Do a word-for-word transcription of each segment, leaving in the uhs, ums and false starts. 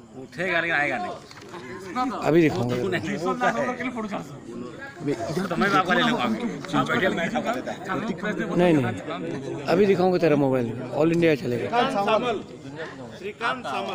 उठेगा लेकिन आएगा नहीं। अभी दिखाऊंगा। तो मैं आपका ले लूँगा। नहीं नहीं, अभी दिखाऊंगा तेरा मोबाइल, ऑल इंडिया चलेगा। श्रीकांत सामल।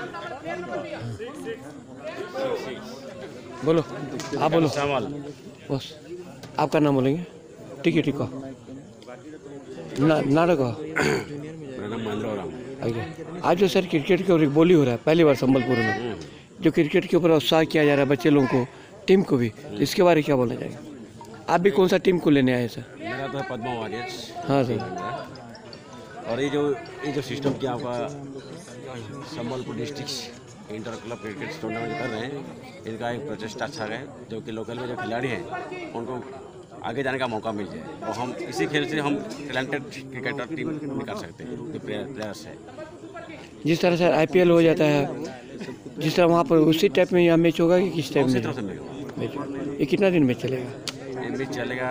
बोलो, आप बोलो। सामल। बस आपका नाम बोलेंगे। ठीक है, ठीक है। ना नाटक मेरा नाम महेंद्र राम। आज जो सर क्रिकेट के ऊपर एक बोली हो रहा है पहली बार संबलपुर में, जो क्रिकेट के ऊपर उत्साह किया जा रहा है बच्चे लोगों को, टीम को भी, इसके बारे में क्या बोलना चाहेंगे? आप भी कौन सा टीम को लेने आए सर? मेरा तो है पद्मा वॉरियर्स। हाँ सर। और ये जो ये जो सिस्टम किया आपका Sambalpur district inter club cricket tournament कर रहे हैं, इनका एक प्रचेष्टा अच्छा है, जो कि लोकल में जो खिलाड़ी हैं उनको आगे जाने का मौका मिल जाए, और हम इसी खेल से हम टैलेंटेड क्रिकेटर टीम निकाल सकते हैं, जो प्लेयर्स है। जिस तरह से आईपीएल हो जाता है, जिस तरह वहाँ पर उसी टाइप में यहाँ मैच होगा कि किस टाइप उसी में? तरह से मैच होगा। ये कितना दिन में चलेगा? ये मैच चलेगा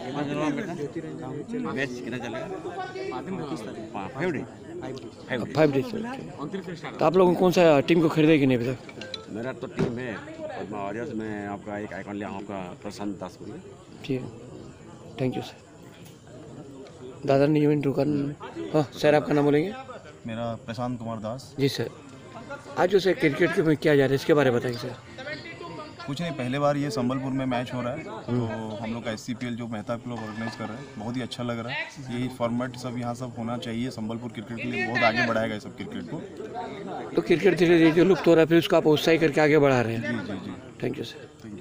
मैच कितना चलेगा? फाइव डे फाइव डेज चलेगा। तो आप लोगों कौन सा टीम को खरीदे कि नहीं अभी तक? मेरा तो टीम है पद्मा वॉरियर्स में। आपका एक आइकॉन लिया हूँ, आपका प्रशांत दास बोलिए। ठीक है, थैंक यू सर। दादा ने इवेंट रुका। हाँ सर, आपका नाम बोलेंगे? मेरा प्रशांत कुमार दास। जी सर। आज जो सर क्रिकेट के में क्या जा रहा है इसके बारे में बताएंगे सर। कुछ नहीं, पहले बार ये संबलपुर में मैच हो रहा है, तो हम लोग का एस सी पी एल जो मेहता क्लब ऑर्गेनाइज कर रहे हैं, बहुत ही अच्छा लग रहा है। यही फॉर्मेट सब यहाँ सब होना चाहिए, संबलपुर क्रिकेट के लिए बहुत आगे बढ़ाएगा ये सब क्रिकेट को। तो क्रिकेट धीरे धीरे जो लुप्त हो रहा है, फिर उसको आप उत्साही करके आगे बढ़ा रहे हैं। जी जी जी। Thank you sir.